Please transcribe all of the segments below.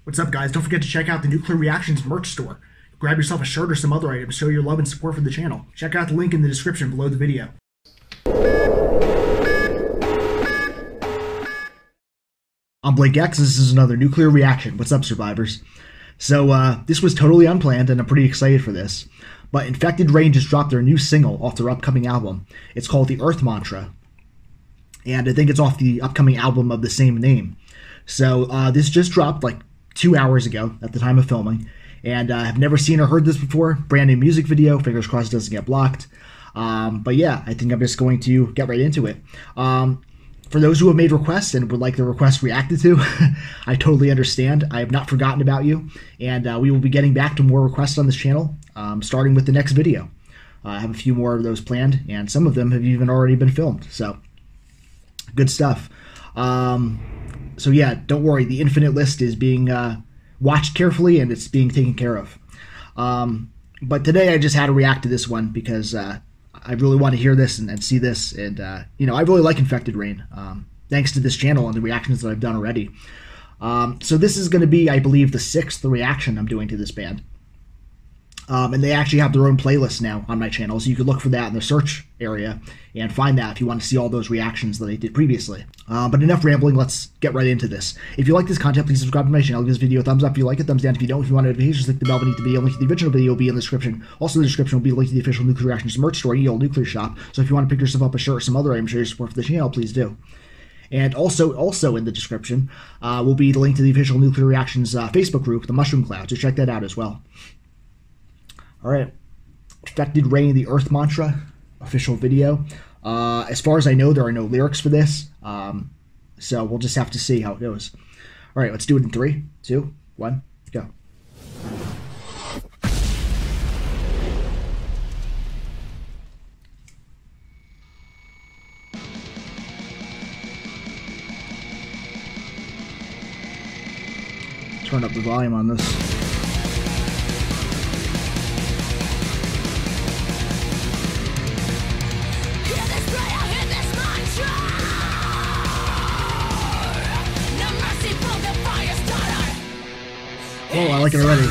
What's up, guys? Don't forget to check out the Nuclear Reactions merch store. Grab yourself a shirt or some other item to show your love and support for the channel. Check out the link in the description below the video. I'm Blake X. This is another Nuclear Reaction. What's up, survivors? So, this was totally unplanned, and I'm pretty excited for this. But Infected Rain just dropped their new single off their upcoming album. It's called The Earth Mantra. And I think it's off the upcoming album of the same name. So, this just dropped like 2 hours ago at the time of filming. And I've never seen or heard this before. Brand new music video. Fingers crossed it doesn't get blocked. But yeah, I think I'm just going to get right into it. For those who have made requests and would like their requests reacted to, I totally understand. I have not forgotten about you. And we will be getting back to more requests on this channel, starting with the next video. I have a few more of those planned, and some of them have even already been filmed. So, good stuff. So yeah, don't worry. The infinite list is being watched carefully, and it's being taken care of. But today I just had to react to this one because I really want to hear this and see this. And, you know, I really like Infected Rain, thanks to this channel and the reactions that I've done already. So this is going to be, I believe, the 6th reaction I'm doing to this band. And they actually have their own playlist now on my channel, so you can look for that in the search area and find that if you want to see all those reactions that I did previously. But enough rambling, let's get right into this. If you like this content, please subscribe to my channel, give this video a thumbs up if you like it, thumbs down if you don't. If you want notifications, click the bell beneath the video. Link to the original video will be in the description. Also in the description will be a link to the official Nuclear Reactions merch store, Ye Olde Nuclear Shop. So if you want to pick yourself up a shirt or some other item, show your support for the channel, please do. And also in the description will be the link to the official Nuclear Reactions Facebook group, the Mushroom Cloud, so check that out as well. Alright, Infected Rain, The Earth Mantra, official video. As far as I know, there are no lyrics for this, so we'll just have to see how it goes. Alright, let's do it in 3, 2, 1, go. Turn up the volume on this. Oh, I like it already.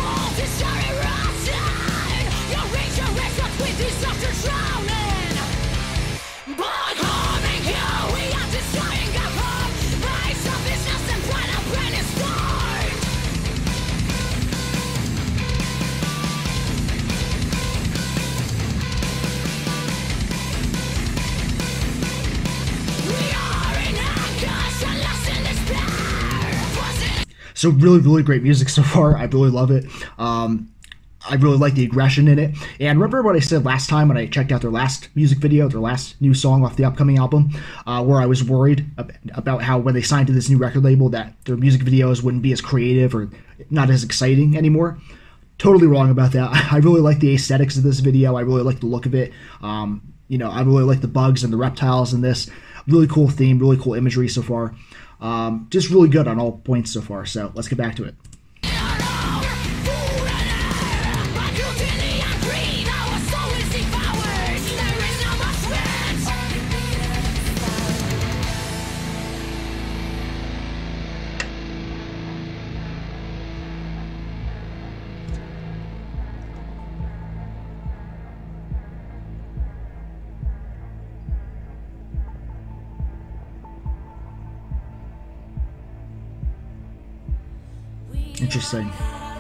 So really great music so far. I really love it. I really like the aggression in it. And remember what I said last time when I checked out their last music video, their last new song off the upcoming album, where I was worried about how when they signed to this new record label that their music videos wouldn't be as creative or not as exciting anymore. Totally wrong about that. I really like the aesthetics of this video. I really like the look of it. You know, I really like the bugs and the reptiles in this. Really cool theme, really cool imagery so far. Just really good on all points so far, so let's get back to it. Interesting.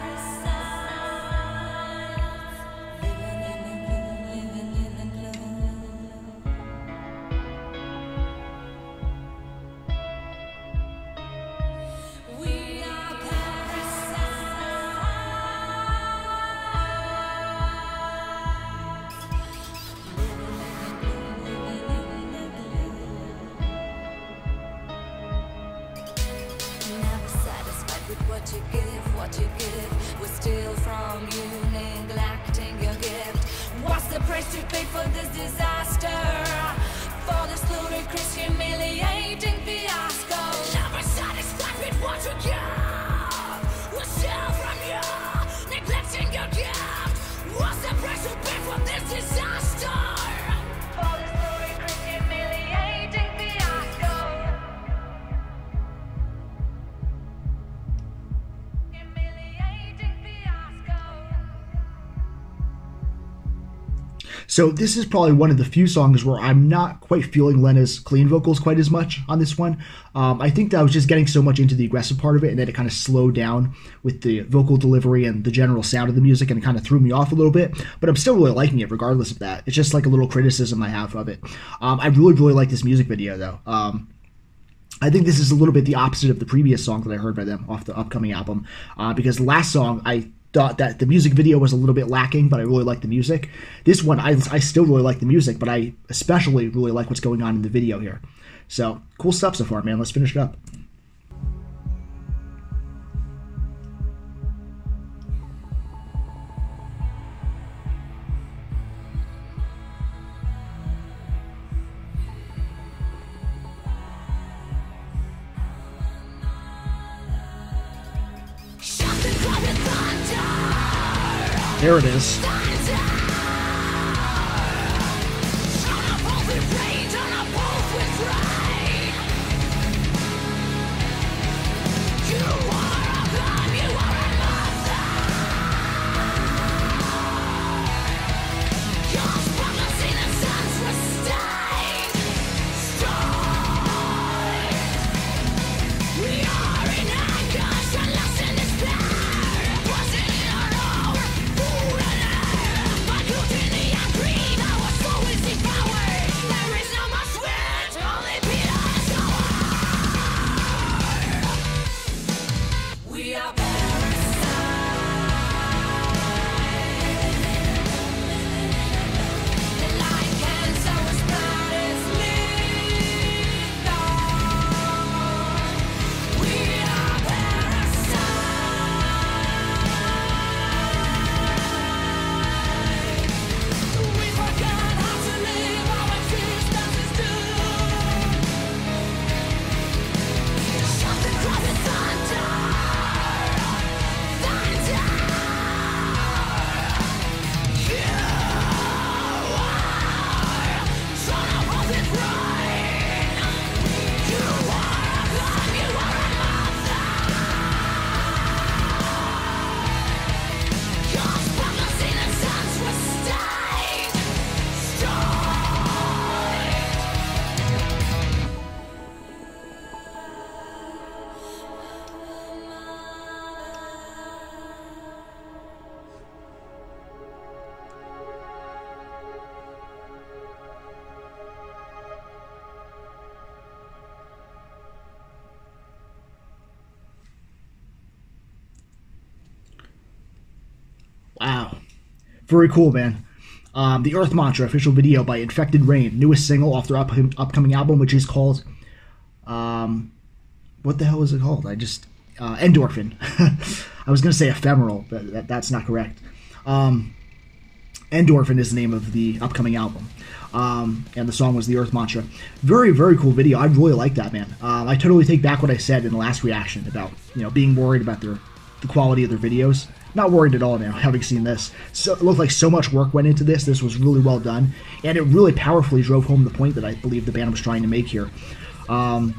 What you give, we steal from you, neglecting your gift. What's the price to pay for this disaster? For this ludicrous, humiliating fiasco. Never satisfied with what you give, we steal from you, neglecting your gift. What's the price to pay for this disaster? For this ludicrous, humiliating fiasco. So this is probably one of the few songs where I'm not quite feeling Lena's clean vocals quite as much on this one. I think that I was just getting so much into the aggressive part of it, and then it kind of slowed down with the vocal delivery and the general sound of the music, and it kind of threw me off a little bit. But I'm still really liking it regardless of that. It's just like a little criticism I have of it. I really, really like this music video, though. I think this is a little bit the opposite of the previous song that I heard by them off the upcoming album, because the last song, I thought that the music video was a little bit lacking, but I really like the music. This one, I still really like the music, but I especially really like what's going on in the video here. So, cool stuff so far, man. Let's finish it up. There it is. Wow. Very cool, man. The Earth Mantra official video by Infected Rain, newest single off their upcoming album, which is called, what the hell is it called? Endorphin. I was going to say Ephemeral, but that's not correct. Endorphin is the name of the upcoming album. And the song was The Earth Mantra. Very, very cool video. I really like that, man. I totally take back what I said in the last reaction about, being worried about the quality of their videos. Not worried at all now, having seen this. So it looked like so much work went into this. This was really well done, and it really powerfully drove home the point that I believe the band was trying to make here. And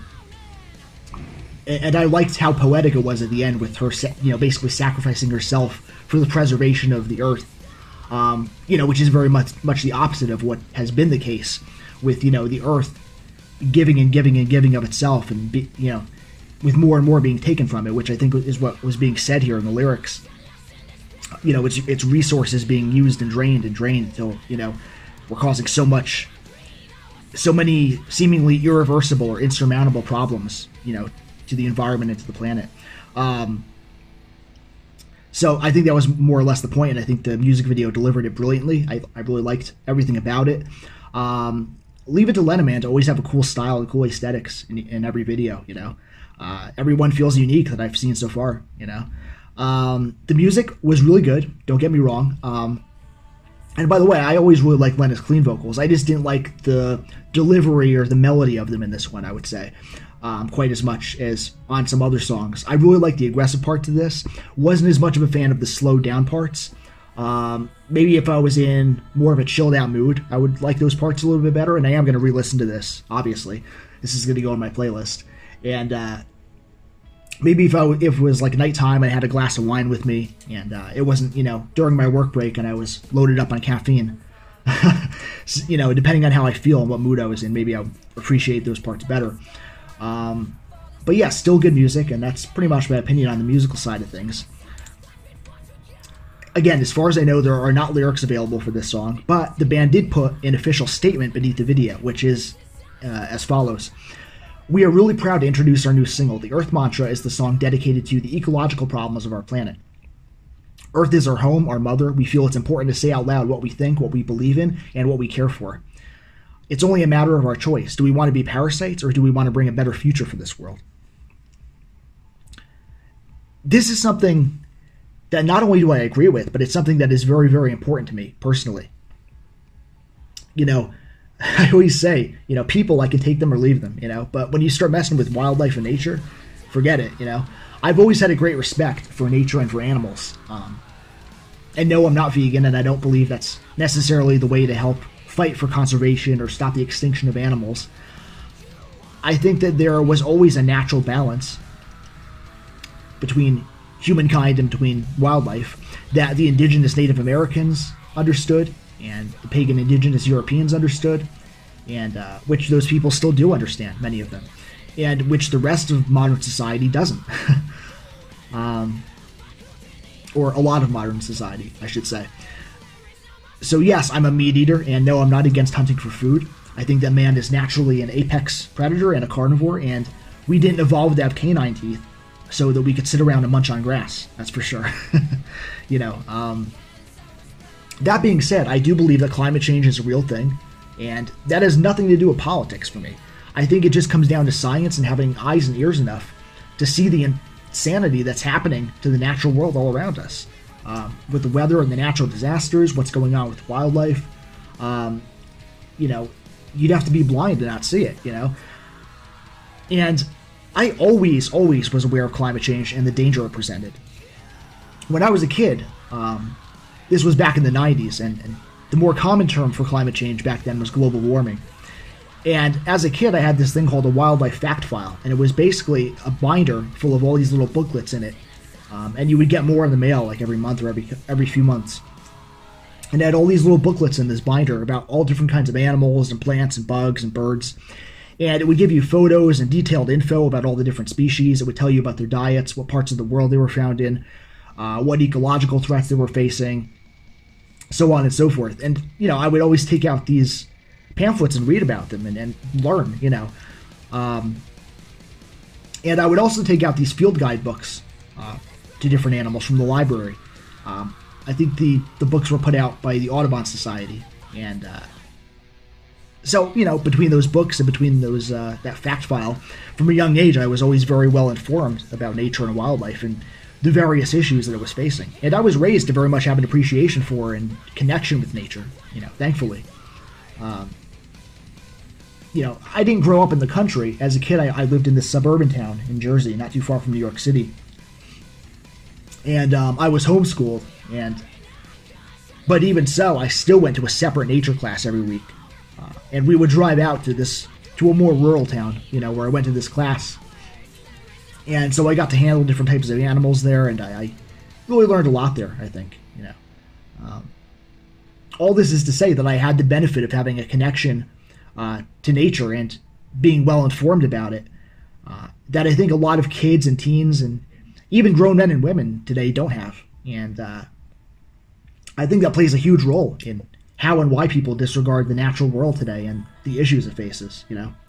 I liked how poetic it was at the end with her, basically sacrificing herself for the preservation of the Earth. Which is very much the opposite of what has been the case with, the Earth giving and giving and giving of itself, and with more and more being taken from it, which I think is what was being said here in the lyrics. Its resources being used and drained until, we're causing so many seemingly irreversible or insurmountable problems, to the environment and to the planet. So I think that was more or less the point, and I think the music video delivered it brilliantly. I really liked everything about it. Leave it to Lena, man, to always have a cool style and cool aesthetics in every video, Everyone feels unique that I've seen so far, The music was really good, don't get me wrong. And by the way, I always really liked Lena's clean vocals. I just didn't like the delivery or the melody of them in this one, I would say. Quite as much as on some other songs. I really like the aggressive part to this. Wasn't as much of a fan of the slowed down parts. Maybe if I was in more of a chilled out mood, I would like those parts a little bit better, and I am going to re-listen to this, obviously. This is going to go on my playlist. And maybe if it was like nighttime, I had a glass of wine with me, and it wasn't, during my work break and I was loaded up on caffeine, You know, depending on how I feel and what mood I was in, maybe I'll appreciate those parts better. But yeah, still good music, and that's pretty much my opinion on the musical side of things. Again, as far as I know, there are not lyrics available for this song, but the band did put an official statement beneath the video, which is as follows. We are really proud to introduce our new single. The Earth Mantra is the song dedicated to the ecological problems of our planet. Earth is our home, our mother. We feel it's important to say out loud what we think, what we believe in, and what we care for. It's only a matter of our choice. Do we want to be parasites, or do we want to bring a better future for this world? This is something that not only do I agree with, but it's something that is very, very important to me personally. You know, I always say, you know, people, I can take them or leave them, you know, but when you start messing with wildlife and nature, forget it, you know. I've always had a great respect for nature and for animals. And no, I'm not vegan, and I don't believe that's necessarily the way to help fight for conservation or stop the extinction of animals. I think that there was always a natural balance between humankind and between wildlife that the indigenous Native Americans understood, and the pagan indigenous Europeans understood, and which those people still do understand, many of them, and which the rest of modern society doesn't. Or a lot of modern society, I should say. So yes, I'm a meat eater, and no, I'm not against hunting for food. I think that man is naturally an apex predator and a carnivore, and we didn't evolve to have canine teeth so that we could sit around and munch on grass, that's for sure. You know, that being said, I do believe that climate change is a real thing, and that has nothing to do with politics for me. I think it just comes down to science and having eyes and ears enough to see the insanity that's happening to the natural world all around us. With the weather and the natural disasters, what's going on with wildlife. You know, you'd have to be blind to not see it, you know. And I always was aware of climate change and the danger it presented. When I was a kid, this was back in the 90s, and the more common term for climate change back then was global warming. And as a kid, I had this thing called a wildlife fact file, and it was basically a binder full of all these little booklets in it. And you would get more in the mail, like every month or every few months. And it had all these little booklets in this binder about all different kinds of animals and plants and bugs and birds. And it would give you photos and detailed info about all the different species. It would tell you about their diets, what parts of the world they were found in, what ecological threats they were facing, so on and so forth. And, you know, I would always take out these pamphlets and read about them and learn, you know. And I would also take out these field guide books to different animals from the library. I think the books were put out by the Audubon Society. And so, you know, between those books and between those that fact file, from a young age, I was always very well informed about nature and wildlife and the various issues that it was facing. And I was raised to very much have an appreciation for and connection with nature, you know, thankfully. You know, I didn't grow up in the country. As a kid, I lived in this suburban town in Jersey, not too far from New York City. And I was homeschooled, but even so, I still went to a separate nature class every week. And we would drive out to a more rural town, you know, where I went to this class. And so I got to handle different types of animals there, and I really learned a lot there, I think, you know. All this is to say that I had the benefit of having a connection to nature and being well informed about it, that I think a lot of kids and teens and even grown men and women today don't have. And I think that plays a huge role in how and why people disregard the natural world today and the issues it faces, you know.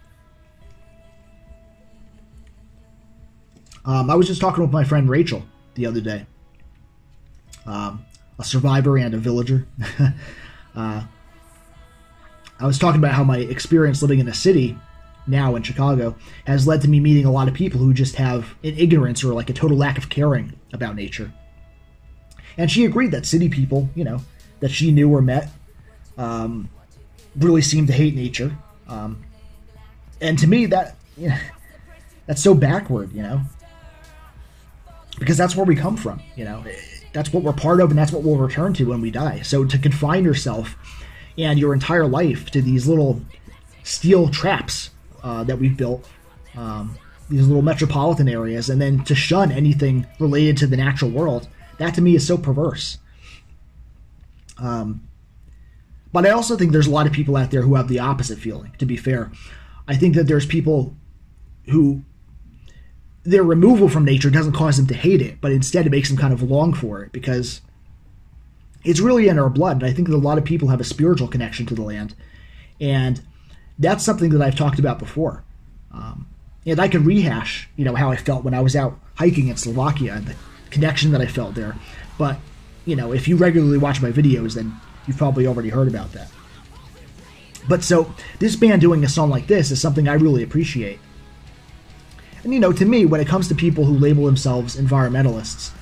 I was just talking with my friend Rachel the other day, a survivor and a villager. I was talking about how my experience living in a city now in Chicago has led to me meeting a lot of people who just have an ignorance or like a total lack of caring about nature. And she agreed that city people, you know, that she knew or met, really seemed to hate nature. And to me, that, you know, that's so backward, you know, because that's where we come from, you know, that's what we're part of, and that's what we'll return to when we die. So to confine yourself and your entire life to these little steel traps that we've built, these little metropolitan areas, and then to shun anything related to the natural world, that to me is so perverse. But I also think there's a lot of people out there who have the opposite feeling, to be fair. I think that there's people who their removal from nature doesn't cause them to hate it, but instead it makes them kind of long for it because it's really in our blood. And I think that a lot of people have a spiritual connection to the land. And that's something that I've talked about before. And I could rehash, how I felt when I was out hiking in Slovakia and the connection that I felt there. But, if you regularly watch my videos, then you've probably already heard about that. But so this band doing a song like this is something I really appreciate. And, to me, when it comes to people who label themselves environmentalists,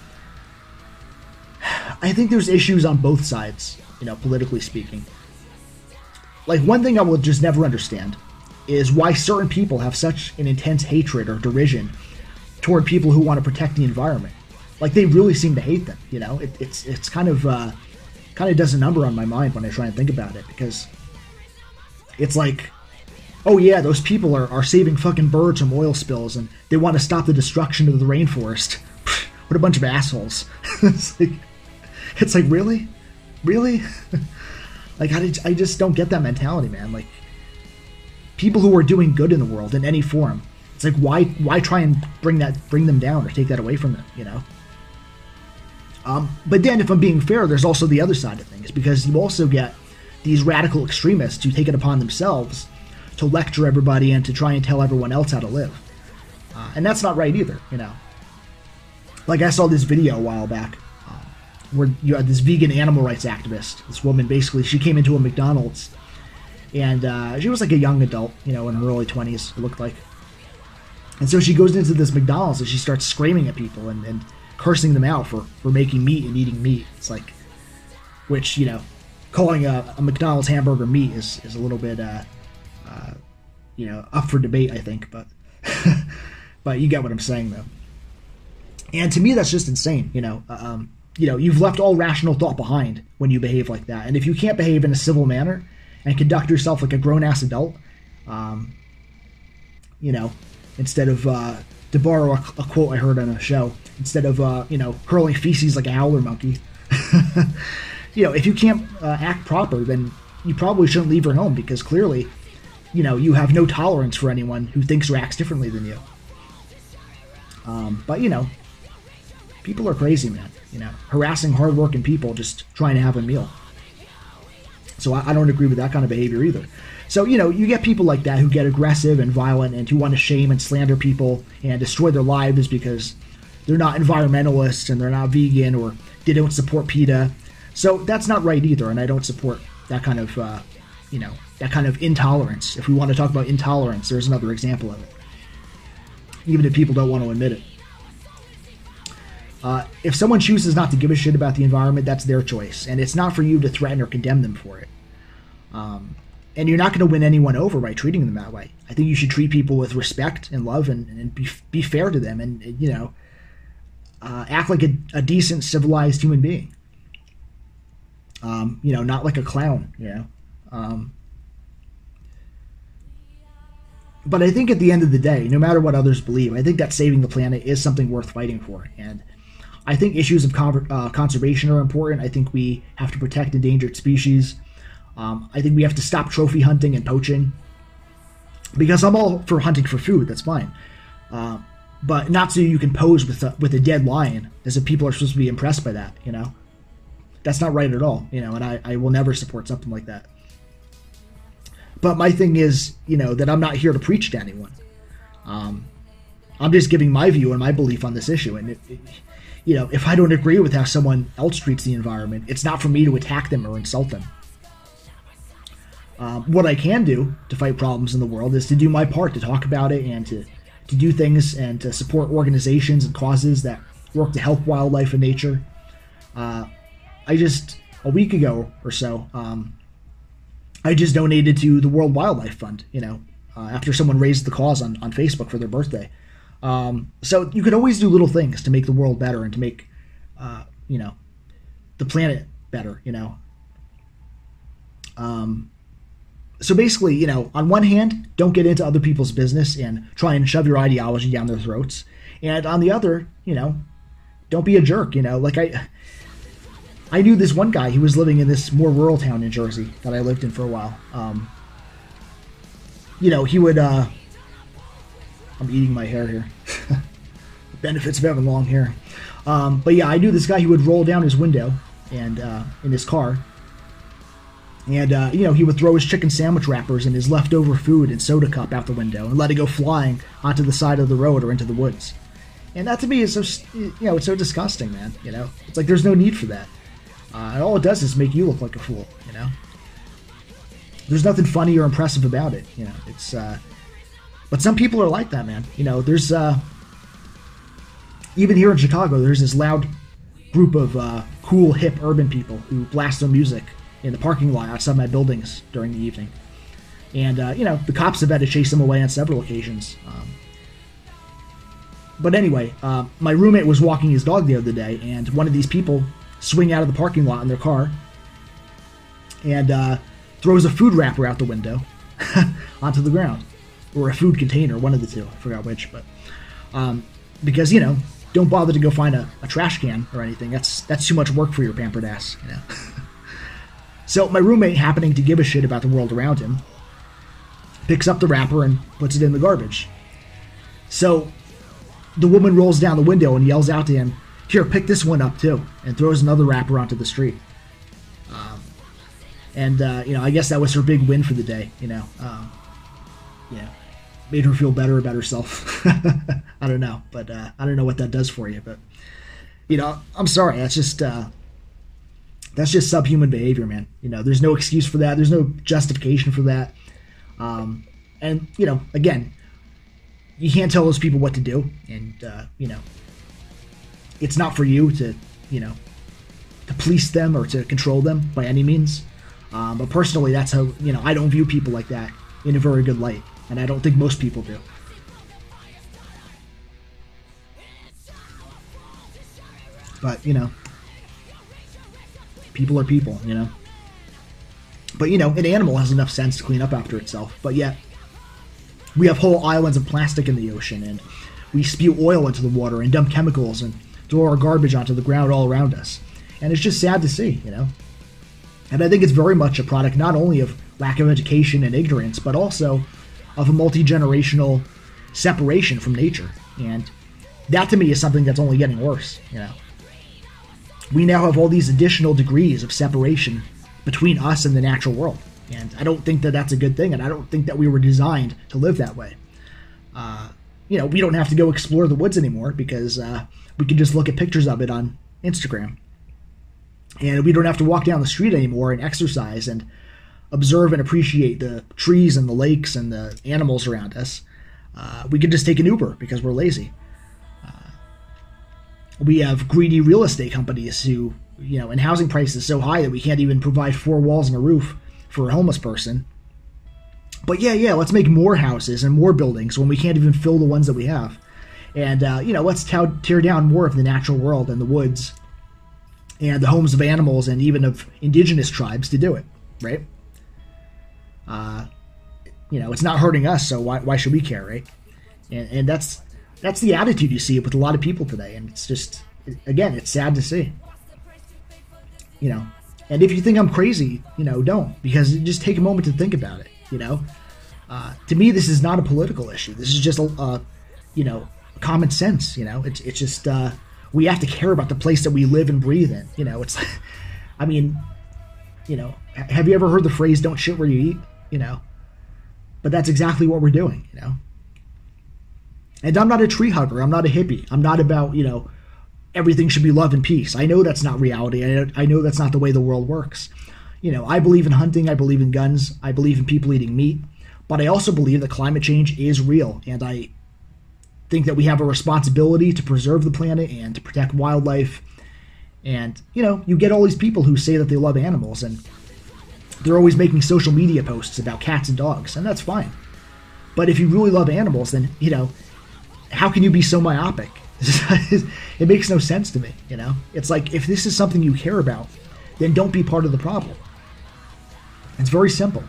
I think there's issues on both sides, politically speaking. Like, one thing I will just never understand is why certain people have such an intense hatred or derision toward people who want to protect the environment. Like, they really seem to hate them, It's kind of does a number on my mind when I try and think about it, because it's like, oh yeah, those people are saving fucking birds from oil spills and they want to stop the destruction of the rainforest. What a bunch of assholes. It's like, really? Like, I just don't get that mentality, man. Like, people who are doing good in the world in any form, it's like, why try and bring them down or take that away from them, But then, if I'm being fair, there's also the other side of things, because you also get these radical extremists who take it upon themselves to lecture everybody and to try and tell everyone else how to live. And that's not right either, Like, I saw this video a while back where you had this vegan animal rights activist. This woman, basically, she came into a McDonald's, and she was like a young adult, in her early 20s, it looked like. And so she goes into this McDonald's and she starts screaming at people and cursing them out for making meat and eating meat. It's like, which, calling a McDonald's hamburger meat is a little bit, up for debate, I think, but but you get what I'm saying, though. And to me, that's just insane, you've left all rational thought behind when you behave like that. And if you can't behave in a civil manner and conduct yourself like a grown-ass adult, instead of, to borrow a quote I heard on a show, instead of, hurling feces like a howler monkey, if you can't act proper, then you probably shouldn't leave your home, because clearly, you have no tolerance for anyone who thinks or acts differently than you. But, people are crazy, man. Harassing hardworking people just trying to have a meal. So I don't agree with that kind of behavior either. So, you get people like that who get aggressive and violent and who want to shame and slander people and destroy their lives because they're not environmentalists and they're not vegan or they don't support PETA. So that's not right either, and I don't support that kind of, that kind of intolerance. If we want to talk about intolerance, there's another example of it, even if people don't want to admit it. If someone chooses not to give a shit about the environment, that's their choice, and it's not for you to threaten or condemn them for it. And you're not going to win anyone over by treating them that way. I think you should treat people with respect and love and be fair to them and act like a decent, civilized human being. Not like a clown, But I think at the end of the day, no matter what others believe, I think that saving the planet is something worth fighting for. And I think issues of conservation are important. I think we have to protect endangered species. I think we have to stop trophy hunting and poaching. Because I'm all for hunting for food, that's fine. But not so you can pose with a dead lion, as if people are supposed to be impressed by that, That's not right at all, and I will never support something like that. But my thing is, that I'm not here to preach to anyone. I'm just giving my view and my belief on this issue. And, if I don't agree with how someone else treats the environment, it's not for me to attack them or insult them. What I can do to fight problems in the world is to do my part, to talk about it and to do things and to support organizations and causes that work to help wildlife and nature. I just, a week ago or so, I just donated to the World Wildlife Fund, after someone raised the cause on Facebook for their birthday. So you can always do little things to make the world better and to make, the planet better, So basically, on one hand, don't get into other people's business and try and shove your ideology down their throats. And on the other, don't be a jerk, I knew this one guy. He was living in this more rural town in Jersey that I lived in for a while. He would. I'm eating my hair here. The benefits of having long hair. But yeah, I knew this guy. He would roll down his window and in his car, and he would throw his chicken sandwich wrappers and his leftover food and soda cup out the window and let it go flying onto the side of the road or into the woods. And that to me is so, it's so disgusting, man. It's like there's no need for that. And all it does is make you look like a fool. There's nothing funny or impressive about it. It's. But some people are like that, man. There's even here in Chicago, there's this loud group of cool, hip, urban people who blast their music in the parking lot outside my buildings during the evening. And, the cops have had to chase them away on several occasions. But anyway, my roommate was walking his dog the other day, and one of these people swing out of the parking lot in their car and throws a food wrapper out the window onto the ground. Or a food container, one of the two. I forgot which, but because don't bother to go find a trash can or anything. That's too much work for your pampered ass. So my roommate, happening to give a shit about the world around him, picks up the wrapper and puts it in the garbage. So the woman rolls down the window and yells out to him, "Here, pick this one up too," and throws another wrapper onto the street. I guess that was her big win for the day. Made her feel better about herself. I don't know, but I don't know what that does for you. But I'm sorry. That's just subhuman behavior, man. There's no excuse for that. There's no justification for that. And again, you can't tell those people what to do, and it's not for you to to police them or to control them by any means. But personally, that's how I don't view people like that in a very good light. And I don't think most people do. But, people are people, But, an animal has enough sense to clean up after itself. But yet, we have whole islands of plastic in the ocean, and we spew oil into the water and dump chemicals and throw our garbage onto the ground all around us. And it's just sad to see, And I think it's very much a product not only of lack of education and ignorance, but also of a multi-generational separation from nature. And that to me is something that's only getting worse, We now have all these additional degrees of separation between us and the natural world. And I don't think that that's a good thing, and I don't think that we were designed to live that way. We don't have to go explore the woods anymore because we can just look at pictures of it on Instagram. And we don't have to walk down the street anymore and exercise and observe and appreciate the trees and the lakes and the animals around us. We can just take an Uber because we're lazy. We have greedy real estate companies who, and housing prices so high that we can't even provide 4 walls and a roof for a homeless person. But yeah, let's make more houses and more buildings when we can't even fill the ones that we have. And, let's tear down more of the natural world and the woods and the homes of animals and even of indigenous tribes to do it, right? It's not hurting us, so why should we care, right? And that's the attitude you see with a lot of people today, and it's just, again, it's sad to see. And if you think I'm crazy, don't, because just take a moment to think about it. To me, this is not a political issue. This is just common sense. It's just we have to care about the place that we live and breathe in. It's, have you ever heard the phrase "don't shit where you eat"? But that's exactly what we're doing. And I'm not a tree hugger. I'm not a hippie. I'm not about everything should be love and peace. I know that's not reality. I know that's not the way the world works. I believe in hunting. I believe in guns. I believe in people eating meat. But I also believe that climate change is real. And I think that we have a responsibility to preserve the planet and to protect wildlife. And, you get all these people who say that they love animals, and they're always making social media posts about cats and dogs, and that's fine. But if you really love animals, then, how can you be so myopic? It makes no sense to me, It's like, if this is something you care about, then don't be part of the problem. It's very simple.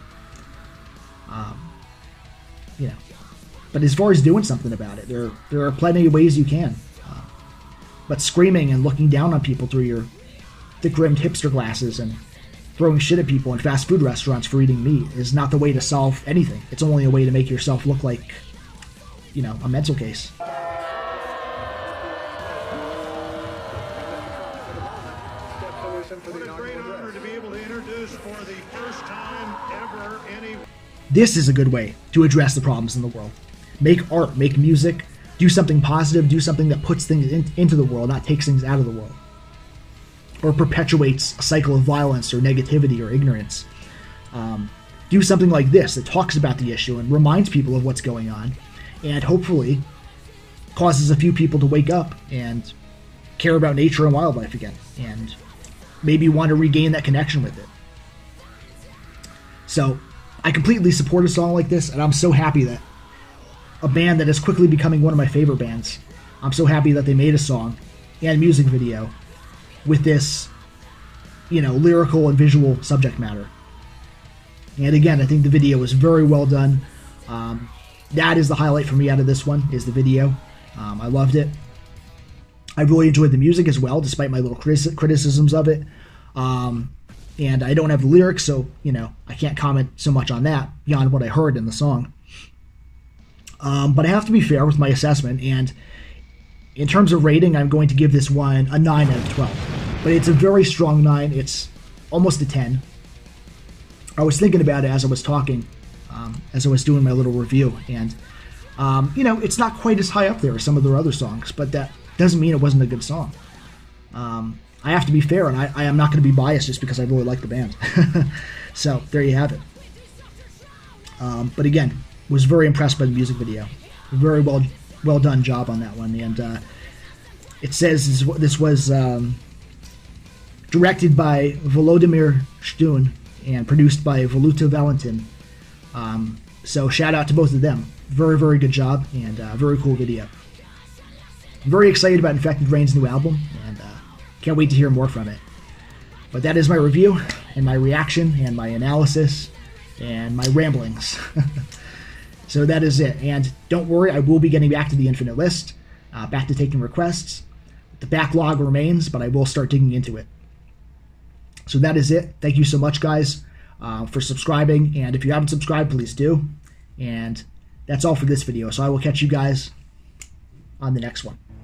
But as far as doing something about it, there are plenty of ways you can. But screaming and looking down on people through your thick-rimmed hipster glasses and throwing shit at people in fast food restaurants for eating meat is not the way to solve anything. It's only a way to make yourself look like, you know, a mental case. What a great honor to be able to introduce for the first time ever any... This is a good way to address the problems in the world. Make art, make music, do something positive, do something that puts things into the world, not takes things out of the world. Or perpetuates a cycle of violence or negativity or ignorance. Do something like this that talks about the issue and reminds people of what's going on, and hopefully causes a few people to wake up and care about nature and wildlife again, and maybe want to regain that connection with it. So I completely support a song like this, and I'm so happy that a band that is quickly becoming one of my favorite bands, I'm so happy that they made a song and music video with this, you know, lyrical and visual subject matter. And again, I think the video was very well done. That is the highlight for me out of this one, is the video. I loved it. I really enjoyed the music as well, despite my little criticisms of it. And I don't have the lyrics, so, you know, I can't comment so much on that beyond what I heard in the song. But I have to be fair with my assessment, and in terms of rating, I'm going to give this one a 9 out of 12. But it's a very strong 9. It's almost a 10. I was thinking about it as I was talking, as I was doing my little review, and, you know, it's not quite as high up there as some of their other songs, but that doesn't mean it wasn't a good song. I have to be fair, and I am not going to be biased just because I really like the band. So, there you have it. But again, was very impressed by the music video. Very well done job on that one. And it says this was directed by Volodymyr Shtun and produced by Voluta Valentin. So shout out to both of them. Very, very good job, and very cool video. I'm very excited about Infected Rain's new album, and can't wait to hear more from it. But that is my review, and my reaction, and my analysis, and my ramblings. So that is it. And don't worry, I will be getting back to the Infinite List, back to taking requests. The backlog remains, but I will start digging into it. So that is it. Thank you so much, guys, for subscribing. And if you haven't subscribed, please do. And that's all for this video. So I will catch you guys on the next one.